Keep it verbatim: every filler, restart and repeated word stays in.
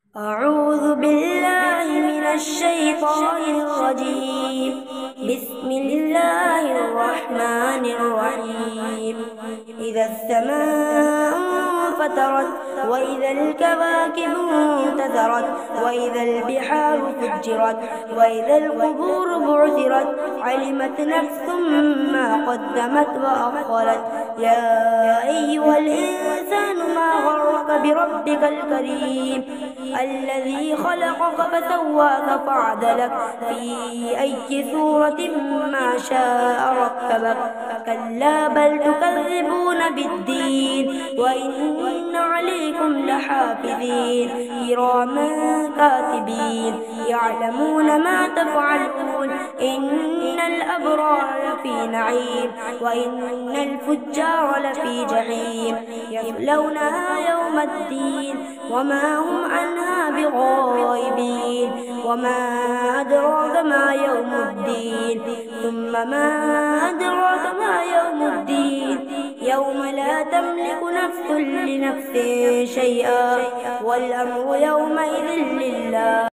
أعوذ بالله من الشيطان الرجيم. بسم الله الرحمن الرحيم. إذا السماء انفطرت وإذا الكواكب انتثرت وإذا البحار فجرت وإذا القبور بعثرت علمت نفس ما قدمت وأخرت. يا أيها الإنسان ما غرك بربك الكريم الذي خلقك فسواك فعدلك في أي صورة ما شاء ركبك. كلا بل تكذبون بالدين وإن عليكم لحافظين كراما كاتبين يعلمون ما تفعلون. إن الأبرار لفي نعيم وإن الفجار لفي جحيم يصلونها يوم الدين وما هم عنها بغائبين. وما أدراك ما يوم الدين ثم ما أدراك ما يوم الدين يوم لا تملك نفس لنفس شيئا والأمر يومئذ لله.